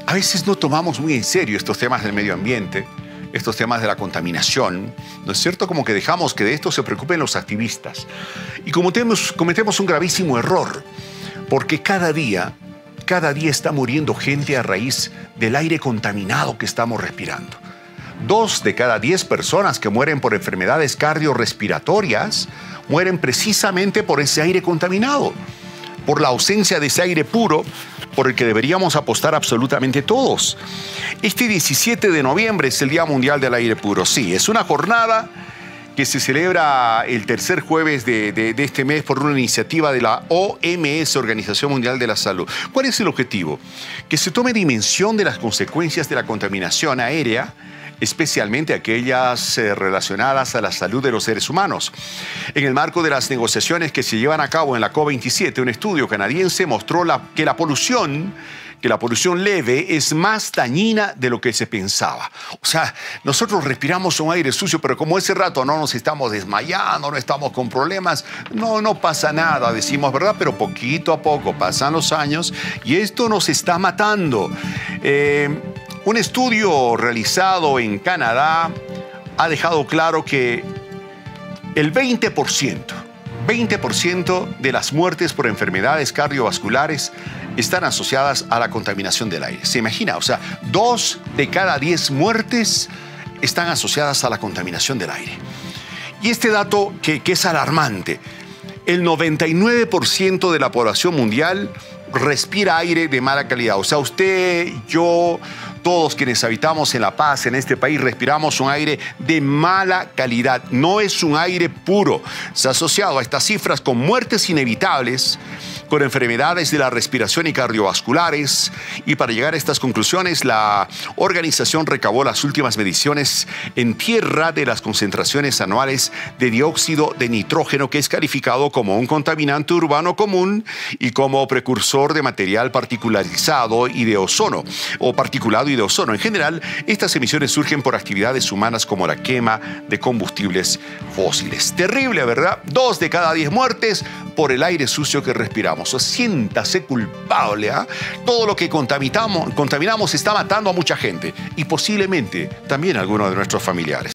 A veces no tomamos muy en serio estos temas del medio ambiente, estos temas de la contaminación, ¿no es cierto? Como que dejamos que de esto se preocupen los activistas. Y cometemos un gravísimo error, porque cada día está muriendo gente a raíz del aire contaminado que estamos respirando. 2 de cada 10 personas que mueren por enfermedades cardiorrespiratorias mueren precisamente por ese aire contaminado, por la ausencia de ese aire puro por el que deberíamos apostar absolutamente todos. Este 17 de noviembre es el Día Mundial del Aire Puro. Sí, es una jornada que se celebra el tercer jueves de este mes por una iniciativa de la OMS, Organización Mundial de la Salud. ¿Cuál es el objetivo? Que se tome dimensión de las consecuencias de la contaminación aérea, especialmente aquellas relacionadas a la salud de los seres humanos. En el marco de las negociaciones que se llevan a cabo en la COP27, un estudio canadiense mostró que la polución leve es más dañina de lo que se pensaba. O sea, nosotros respiramos un aire sucio, pero como ese rato no nos estamos desmayando, no estamos con problemas, no pasa nada, decimos, ¿verdad? Pero poquito a poco pasan los años y esto nos está matando. Un estudio realizado en Canadá ha dejado claro que el 20% de las muertes por enfermedades cardiovasculares están asociadas a la contaminación del aire. ¿Se imagina? O sea, 2 de cada 10 muertes están asociadas a la contaminación del aire. Y este dato que es alarmante, el 99% de la población mundial respira aire de mala calidad. O sea, usted, yo, todos quienes habitamos en La Paz, en este país, respiramos un aire de mala calidad. No es un aire puro. Se ha asociado a estas cifras con muertes inevitables, con enfermedades de la respiración y cardiovasculares. Y para llegar a estas conclusiones, la organización recabó las últimas mediciones en tierra de las concentraciones anuales de dióxido de nitrógeno, que es calificado como un contaminante urbano común y como precursor de material particularizado y de ozono, o particulado y de ozono. En general, estas emisiones surgen por actividades humanas como la quema de combustibles fósiles. Terrible, ¿verdad? 2 de cada 10 muertes por el aire sucio que respiramos. O sea, siéntase culpable, ¿eh? Todo lo que contaminamos está matando a mucha gente y posiblemente también a algunos de nuestros familiares.